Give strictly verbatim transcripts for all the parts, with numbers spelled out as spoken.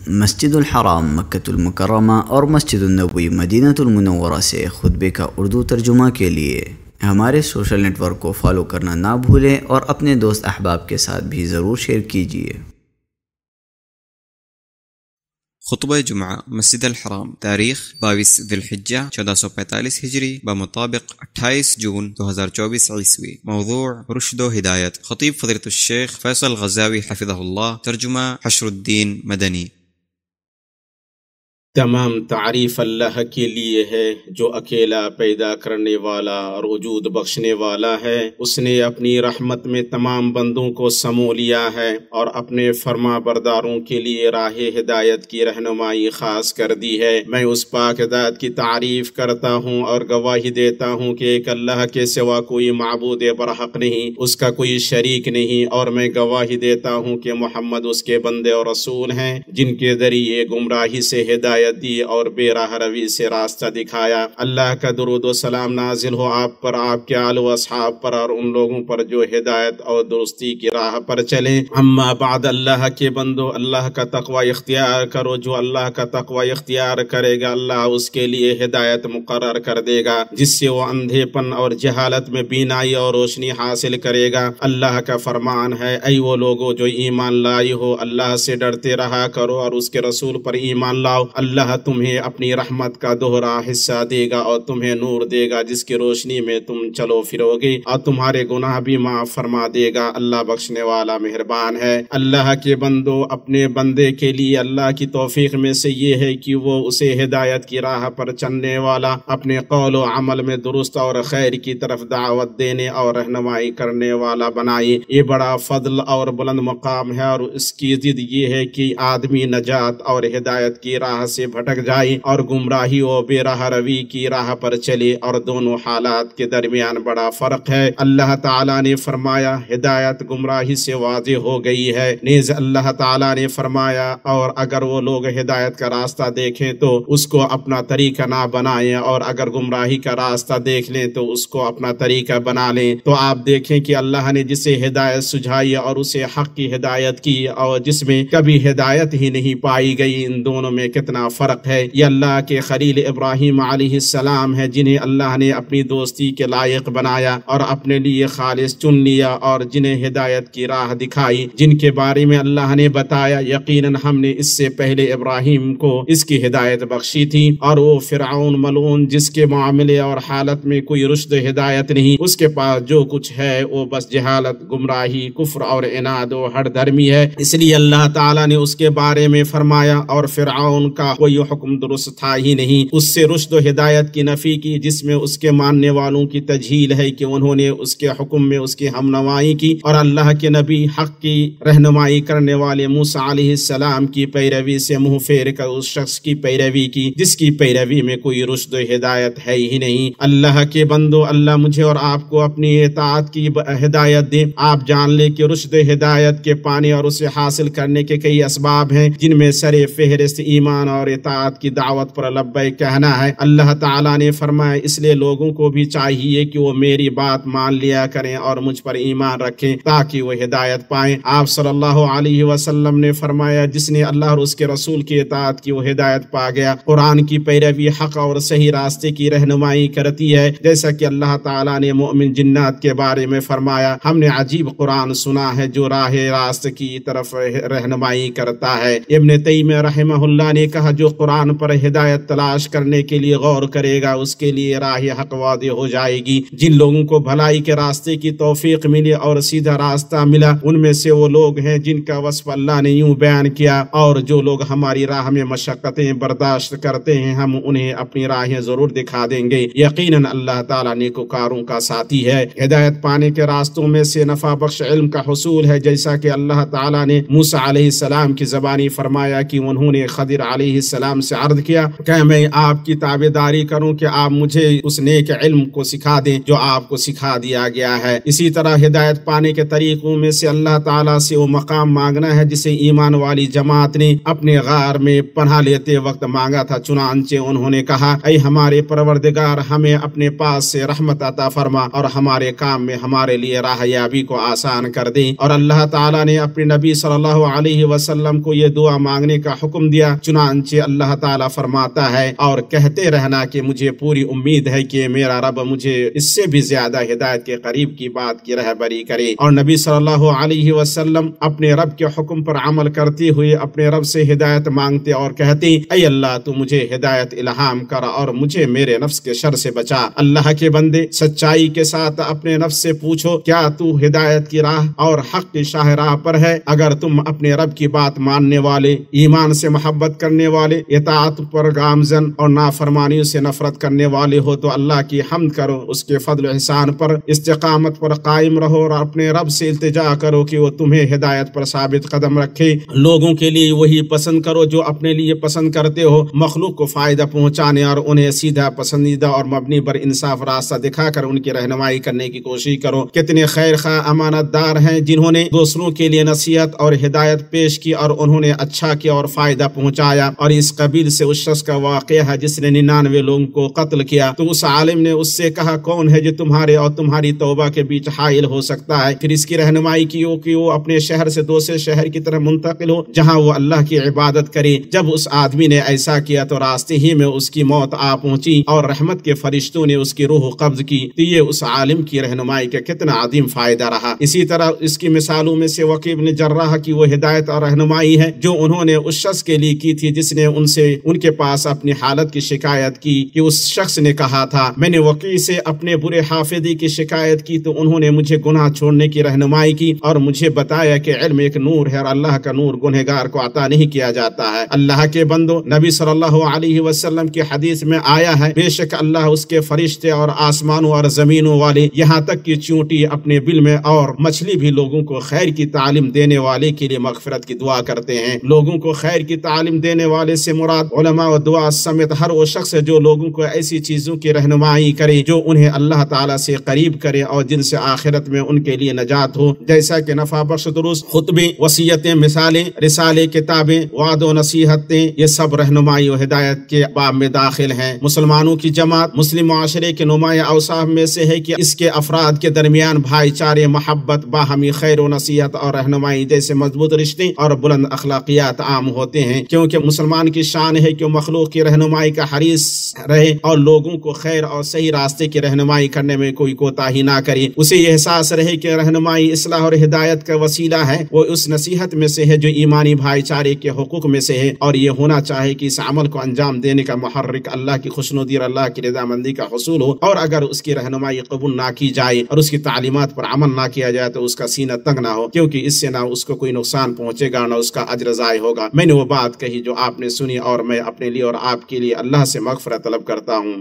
مسجد الحرام مکۃ المکرمہ اور مسجد النبوی مدینہ المنورہ سے خطبے کا اردو ترجمہ کے لیے ہمارے سوشل نیٹ ورک کو فالو کرنا نہ بھولیں اور اپنے دوست احباب کے ساتھ بھی ضرور شیئر کیجیے۔ خطبہ جمعہ مسجد الحرام، تاریخ بائیس ذی الحجہ چودہ سو پینتالیس ہجری بمطابق اٹھائیس جون دو ہزار چوبیس عیسوی۔ موضوع رشد و ہدایت۔ خطیب فضیلۃ الشیخ فیصل غزاوی حفظہ اللہ۔ ترجمہ حشر الدین مدنی۔ تمام تعریف اللہ کے لیے ہے جو اکیلا پیدا کرنے والا اور وجود بخشنے والا ہے۔ اس نے اپنی رحمت میں تمام بندوں کو سمو لیا ہے اور اپنے فرما برداروں کے لیے راہ ہدایت کی رہنمائی خاص کر دی ہے۔ میں اس پاک ذات کی تعریف کرتا ہوں اور گواہی دیتا ہوں کہ ایک اللہ کے سوا کوئی معبود برحق نہیں، اس کا کوئی شریک نہیں، اور میں گواہی دیتا ہوں کہ محمد اس کے بندے اور رسول ہیں جن کے ذریعے گمراہی سے ہدایت دی اور بے راہ روی سے راستہ دکھایا۔ اللہ کا درود و سلام نازل ہو آپ پر، آپ کے آل و اصحاب پر اور ان لوگوں پر جو ہدایت اور درستی کی راہ پر چلیں۔ اما بعد، اللہ کے بندو، اللہ کا تقوی اختیار کرو۔ جو اللہ کا تقوی اختیار کرے گا اللہ اس کے لیے ہدایت مقرر کر دے گا، جس سے وہ اندھے پن اور جہالت میں بینائی اور روشنی حاصل کرے گا۔ اللہ کا فرمان ہے، اے وہ لوگو جو ایمان لائی ہو، اللہ سے ڈرتے رہا کرو اور اس کے رسول پر ایمان لاؤ۔ اللہ تمہیں اپنی رحمت کا دوہرا حصہ دے گا اور تمہیں نور دے گا جس کی روشنی میں تم چلو پھرو گے، اور تمہارے گناہ بھی معاف فرما دے گا۔ اللہ بخشنے والا مہربان ہے۔ اللہ کے بندو، اپنے بندے کے لیے اللہ کی توفیق میں سے یہ ہے کہ وہ اسے ہدایت کی راہ پر چلنے والا، اپنے قول و عمل میں درست اور خیر کی طرف دعوت دینے اور رہنمائی کرنے والا بنائے۔ یہ بڑا فضل اور بلند مقام ہے، اور اس کی ضد یہ ہے کہ آدمی نجات اور ہدایت کی راہ سے بھٹک جائے اور گمراہی و بے راہ روی کی راہ پر چلے، اور دونوں حالات کے درمیان بڑا فرق ہے۔ اللہ تعالیٰ نے فرمایا ہدایت گمراہی سے واضح ہو گئی ہے، نیز اللہ تعالیٰ نے فرمایا اور اگر وہ لوگ ہدایت کا راستہ دیکھیں تو اس کو اپنا طریقہ نہ بنائیں، اور اگر گمراہی کا راستہ دیکھ لیں تو اس کو اپنا طریقہ بنا لیں۔ تو آپ دیکھیں کہ اللہ نے جسے ہدایت سجھائی اور اسے حق کی ہدایت کی، اور جس میں کبھی ہدایت ہی نہیں پائی گئی، ان دونوں میں کتنا فرق ہے۔ یہ اللہ کے خلیل ابراہیم علیہ السلام ہے جنہیں اللہ نے اپنی دوستی کے لائق بنایا اور اپنے لیے خالص چن لیا، اور جنہیں ہدایت کی راہ دکھائی، جن کے بارے میں اللہ نے بتایا یقیناً ہم نے اس سے پہلے ابراہیم کو اس کی ہدایت بخشی تھی، اور وہ فرعون ملعون جس کے معاملے اور حالت میں کوئی رشد ہدایت نہیں، اس کے پاس جو کچھ ہے وہ بس جہالت، گمراہی، کفر اور عناد و ہر دھرمی ہے۔ اس لیے اللہ تعالیٰ نے اس کے بارے میں فرمایا اور فرعون کا کوئی حکم درست تھا ہی نہیں، اس سے رشد و ہدایت کی نفی کی، جس میں اس کے ماننے والوں کی تجہیل ہے کہ انہوں نے اس کے حکم میں اس کی ہم نوائی کی، اور اللہ کے نبی حق کی رہنمائی کرنے والے موسیٰ علیہ السلام کی پیروی سے منہ پھیر کر اس شخص کی پیروی کی جس کی پیروی میں کوئی رشد و ہدایت ہے ہی نہیں۔ اللہ کے بندو، اللہ مجھے اور آپ کو اپنی اطاعت کی ہدایت دے۔ آپ جان لیں کہ رشد ہدایت کے پانے اور اسے حاصل کرنے کے کئی اسباب ہیں، جن میں سر فہرست ایمان اور اطاعت کی دعوت پر لبیک کہنا ہے۔ اللہ تعالیٰ نے فرمایا اس لیے لوگوں کو بھی چاہیے کہ وہ میری بات مان لیا کریں اور مجھ پر ایمان رکھیں تاکہ وہ ہدایت پائیں۔ آپ صلی اللہ علیہ وسلم نے فرمایا جس نے اللہ اور اس کے رسول کی اطاعت کی وہ ہدایت پا گیا۔ قرآن کی پیروی حق اور صحیح راستے کی رہنمائی کرتی ہے، جیسا کہ اللہ تعالیٰ نے مومن جنات کے بارے میں فرمایا ہم نے عجیب قرآن سنا ہے جو راہ راست کی طرف رہنمائی کرتا ہے۔ ابن تیمیہ رحمہ اللہ نے کہا جو قرآن پر ہدایت تلاش کرنے کے لیے غور کرے گا اس کے لیے راہ حق واضح ہو جائے گی۔ جن لوگوں کو بھلائی کے راستے کی توفیق ملی اور سیدھا راستہ ملا، ان میں سے وہ لوگ ہیں جن کا وصف اللہ نے یوں بیان کیا، اور جو لوگ ہماری راہ میں مشقتیں برداشت کرتے ہیں ہم انہیں اپنی راہیں ضرور دکھا دیں گے۔ یقیناً اللہ تعالیٰ نیکوکاروں کا ساتھی ہے۔ ہدایت پانے کے راستوں میں سے نفع بخش علم کا حصول ہے، جیسا کہ اللہ تعالیٰ نے موسیٰ علیہ السلام کی زبانی فرمایا کہ انہوں نے خضر علیہ अलैहिस्सलाम से अर्ज किया कि मैं आपकी ताबेदारी करूं कि आप मुझे उस नेक इल्म को सिखा दें जो आपको सिखा दिया गया है। इसी तरह हिदायत पाने के तरीकों में से अल्लाह ताला से वो मकाम मांगना है जिसे ईमान वाली जमात ने अपने गार में पनाह लेते वक्त मांगा था। चुनांचे उन्होंने कहा, ऐ हमारे परवरदिगार, हमें अपने पास से रहमत अता फरमा और हमारे काम में हमारे लिए राहयाबी को आसान कर दे। और अल्लाह ताला ने अपने नबी सल्लल्लाहु अलैहि वसल्लम को ये दुआ मांगने का हुक्म दिया। चुनांचे अल्लाह ताला फरमाता है, और कहते रहना कि मुझे पूरी उम्मीद है कि मेरा रब मुझे इससे भी ज्यादा हिदायत के करीब की बात की रहबरी करे। और नबी सल्लल्लाहु अलैहि वसल्लम अपने रब के हुक्म पर अमल करते हुए अपने रब से हिदायत मांगते और कहते, ऐ अल्लाह तू मुझे हिदायत इल्हाम कर और मुझे मेरे नफ्स के शर से बचा। अल्लाह के बंदे, सच्चाई के साथ अपने नफ्स से पूछो, क्या तू हिदायत की राह और हक की शाहराह पर है? अगर तुम अपने रब की बात मानने वाले, ईमान से मोहब्बत करने वाले, इताअत पर गामजन और नाफरमानियों से नफरत करने वाले हो तो अल्लाह की हम्द करो, उसके फضل एहसान पर इस्तिकामत पर कायम रहो और अपने रब से इल्तिजा करो कि वो तुम्हें हिदायत पर साबित कदम रखे। लोगों के लिए वही पसंद करो जो अपने लिए पसंद करते हो। मखलूक को फायदा पहुंचाने और उन्हें सीधा पसंदीदा और मबनी पर इंसाफ रास्ता दिखाकर उनकी रहनुमाई करने की कोशिश करो। कितने खैर खा अमानतदार हैं जिन्होंने दूसरों के लिए नसीहत और हिदायत पेश की और उन्होंने अच्छा किया और फायदा पहुंचाया। और इस कबील से उस शख्स का वाक़या है जिसने निन्यानवे लोगों को कत्ल किया। तो उस आलिम ने उससे कहा, कौन है जो तुम्हारे और तुम्हारी तौबा के बीच हाइल हो सकता है? फिर इसकी रहनुमाई की हो कि वो अपने शहर से दूसरे शहर की तरफ मुंतकिल हो जहाँ वो अल्लाह की इबादत करे। जब उस आदमी ने ऐसा किया तो रास्ते ही में उसकी मौत आ पहुंची और रहमत के फरिश्तों ने उसकी रूह कब्ज की। तो ये उस आलिम की रहनुमाई का कितना अजीम फायदा रहा। इसी तरह इसकी मिसालों में से वकील इब्न जर्राह की वो हिदायत और रहनुमाई है जो उन्होंने उस शख्स के लिए की थी जिसने उनसे उनके पास अपनी हालत की शिकायत की। कि उस शख्स ने कहा था, मैंने वकील से अपने बुरे हाफिदी की शिकायत की तो उन्होंने मुझे गुनाह छोड़ने की रहनुमाई की और मुझे बताया कि इल्म एक नूर है और अल्लाह का नूर गुनहगार को अता नहीं किया जाता है। अल्लाह के बंदो, नबी सल्लल्लाहु अलैहि वसल्लम की हदीस में आया है, बेशक अल्लाह, उसके फरिश्ते और आसमानों और जमीनों वाले, यहाँ तक कि चूंटी अपने बिल में और मछली भी लोगों को खैर की तालीम देने वाले के लिए मगफिरत की दुआ करते हैं। लोगों को खैर की तालीम देने वाले से मुराद उलमा व दुआ समेत हर वो शख्स है जो लोगों को ऐसी चीजों की रहनुमाई करे जो उन्हें अल्लाह ताला से करीब करे और जिनसे आखिरत में उनके लिए नजात हो। जैसा कि नफा बख्श दुरूस, खुतबे, वसीयतें, मिसालें, रिसाले, किताबें, वाद व नसीहतें, ये सब रहनुमाई और हिदायत के बाब में दाखिल हैं। मुसलमानों की जमात मुस्लिम माशरे के नुमाया अवसाफ में से है कि इसके अफराद के दरमियान भाईचारे, मोहब्बत, बाहमी खैर व नसीहत और रहनुमाई जैसे मजबूत रिश्ते और बुलंद अखलाकियात आम होते हैं। क्योंकि मुसलमान की शान है कि मखलूक की रहनुमाई का हरीस रहे और लोगों को खैर और सही रास्ते की रहनुमाई करने में कोई कोताही ना करे। उसे यह एहसास रहे कि रहनुमाई इस्लाह और हिदायत का वसीला है। वो उस नसीहत में से है जो ईमानी भाईचारे के हुकूक में से है और ये होना चाहे कि इस अमल को अंजाम देने का मुहर्रिक अल्लाह की खुशनुदी और अल्लाह की रज़ामंदी का हुसूल हो। और अगर उसकी रहनुमाई कबूल ना की जाए और उसकी तालीमात पर अमल ना किया जाए तो उसका सीना तंग ना हो, क्योंकि इससे ना उसको कोई नुकसान पहुंचेगा ना उसका अज्र ज़ाय होगा। मैंने वो बात कही जो आपने सुनी और मैं अपने लिए और आपके लिए अल्लाह से मग़फ़िरत तलब करता हूँ।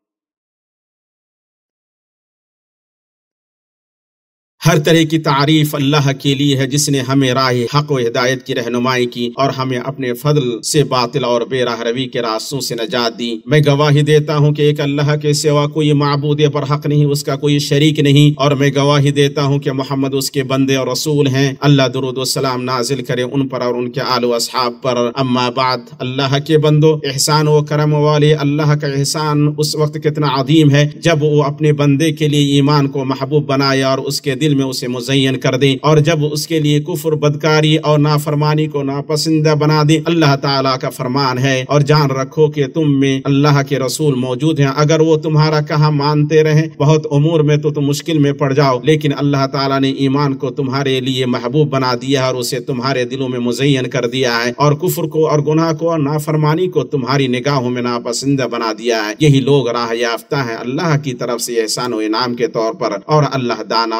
हर तरह की तारीफ अल्लाह के लिए है जिसने हमें राह हक व हिदायत की रहनुमाई की और हमें अपने फضل से बातिल और बेराह रवी के रास्तों से नजात दी। मैं गवाही देता हूँ कि एक अल्लाह के सिवा कोई माबूद पर हक नहीं, उसका कोई शरीक नहीं, और मैं गवाही देता हूँ कि मोहम्मद उसके बंदे और रसूल हैं। अल्लाह दुरूद व सलाम नाजिल करे उन पर और उनके आल व अस्हाब पर। अम्मा बाद, अल्लाह के बंदो, एहसान व करम वाले अल्लाह का एहसान उस वक्त कितना अजीम है जब वो अपने बंदे के लिए ईमान को महबूब बनाए और उसके दिल में उसे मुज़य्यन कर दे, और जब उसके लिए कुफ्र, बदकारी और नाफरमानी को नापसंदीदा बना दे। अल्लाह ताला का फरमान है, और जान रखो कि तुम में अल्लाह के रसूल मौजूद हैं। अगर वो तुम्हारा कहा मानते रहें बहुत उमूर में तो तुम मुश्किल में पड़ जाओ, लेकिन अल्लाह ताला ने ईमान को तुम्हारे लिए महबूब बना दिया और उसे तुम्हारे दिलों में मुज़य्यन कर दिया है, और कुफ्र को और गुनाह को और नाफरमानी को तुम्हारी निगाहों में नापसंदीदा बना दिया है। यही लोग राह याफ्ता हैं अल्लाह की तरफ से एहसान व इनाम के तौर पर, और अल्लाह दाना और बाहिर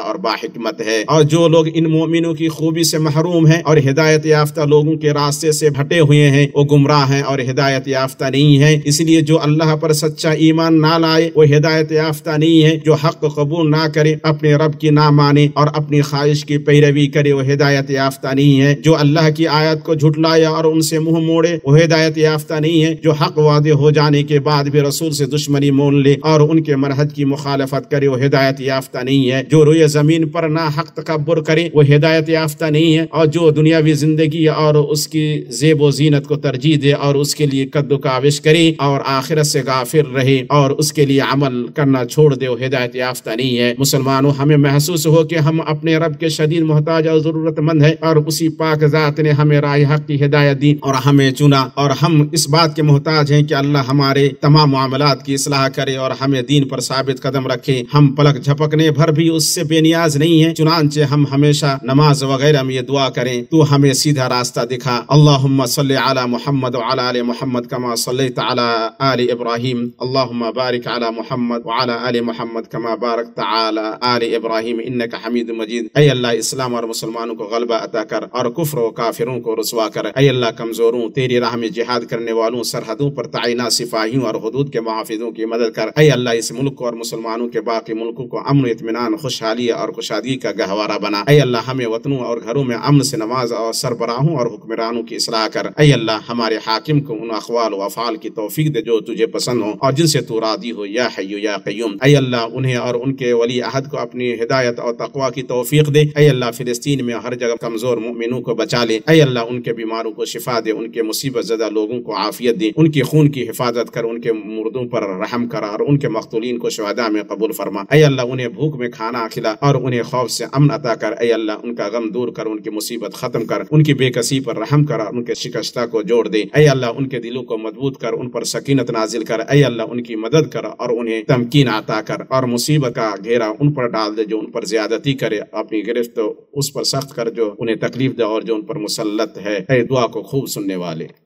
حکمت ہے۔ اور جو لوگ ان مومنوں کی خوبی سے محروم ہیں اور ہدایت یافتہ لوگوں کے راستے سے ہٹے ہوئے ہیں، وہ گمراہ ہیں اور ہدایت یافتہ نہیں ہیں۔ اس لیے جو اللہ پر سچا ایمان نہ لائے وہ ہدایت یافتہ نہیں ہے۔ جو حق قبول نہ کرے، اپنے رب کی نہ مانے اور اپنی خواہش کی پیروی کرے، وہ ہدایت یافتہ نہیں ہے۔ جو اللہ کی آیت کو جھٹلایا اور ان سے منہ موڑے، وہ ہدایت یافتہ نہیں ہے۔ جو حق واضح ہو جانے کے بعد بھی رسول سے دشمنی مول لے اور ان کے منہج کی مخالفت کرے، وہ ہدایت یافتہ نہیں ہے۔ جو روئے زمین پر نہ حق تکبر کرے، وہ ہدایت یافتہ نہیں ہے۔ اور جو دنیاوی زندگی اور اس کی زیب و زینت کو ترجیح دے اور اس کے لیے قد و کاوش کرے اور آخرت سے غافل رہے اور اس کے لیے عمل کرنا چھوڑ دے، وہ ہدایت یافتہ نہیں ہے۔ مسلمانوں، ہمیں محسوس ہو کہ ہم اپنے رب کے شدید محتاج اور ضرورت مند ہیں، اور اسی پاک ذات نے ہمیں راہ حق کی ہدایت دی اور ہمیں چنا، اور ہم اس بات کے محتاج ہیں کہ اللہ ہمارے تمام معاملات کی اصلاح کرے اور ہمیں دین پر ثابت قدم رکھے۔ ہم پلک جھپکنے بھر بھی اس سے بے نیاز نہیں ہیں، چنانچہ ہم ہمیشہ نماز وغیرہ میں یہ دعا کریں، تو ہمیں سیدھا راستہ دکھا۔ اللہم صلی علی محمد وعلی آل محمد کما صلیت علی آل ابراہیم، اللہم بارک علی محمد وعلی آل محمد کما بارکت علی آل ابراہیم انک حمید مجید۔ اے اللہ، اسلام اور مسلمانوں کو غلبہ عطا کر اور کفر و کافروں کو رسوا کر۔ اے اللہ، کمزوروں، تیری راہ میں جہاد کرنے والوں، سرحدوں پر تعینات سپاہیوں اور حدود کے محافظوں کی مدد کر۔ اے اللہ، اس ملک اور مسلمانوں کے باقی ملکوں کو امن و اطمینان، خوشحالی اور خوشادگی کا گہوارہ بنا۔ اے اللہ، ہمیں وطنوں اور گھروں میں امن سے نواز اور سربراہوں اور حکمرانوں کی اصلاح کر۔ اے اللہ، ہمارے حاکم کو ان اقوال و افعال کی توفیق دے جو تجھے پسند ہو اور جن سے تو راضی ہو، یا حی یا قیوم۔ اے اللہ، انہیں اور ان کے ولی عہد کو اپنی ہدایت اور تقوی کی توفیق دے۔ اے اللہ، فلسطین میں ہر جگہ کمزور مومنوں کو بچا لے۔ اے اللہ، ان کے بیماروں کو شفا دے، ان کے مصیبت زدہ لوگوں کو عافیت دے، ان کی خون کی حفاظت کر، ان کے مردوں پر رحم کر اور ان کے مقتولین کو شہداء میں قبول فرما۔ اے اللہ، انہیں بھوک میں کھانا کھلا اور انہیں خوف سے امن عطا کر۔ اے اللہ، ان کا غم دور کر، ان کی مصیبت ختم کر، ان کی بے کسی پر رحم کر اور ان کے شکستہ کو جوڑ دے۔ اے اللہ، ان کے دلوں کو مضبوط کر، ان پر سکینت نازل کر۔ اے اللہ، ان کی مدد کر اور انہیں تمکین عطا کر، اور مصیبت کا گھیرا ان پر ڈال دے جو ان پر زیادتی کرے، اپنی گرفت اس پر سخت کر جو انہیں تکلیف دے اور جو ان پر مسلط ہے۔ اے دعا کو خوب سننے والے۔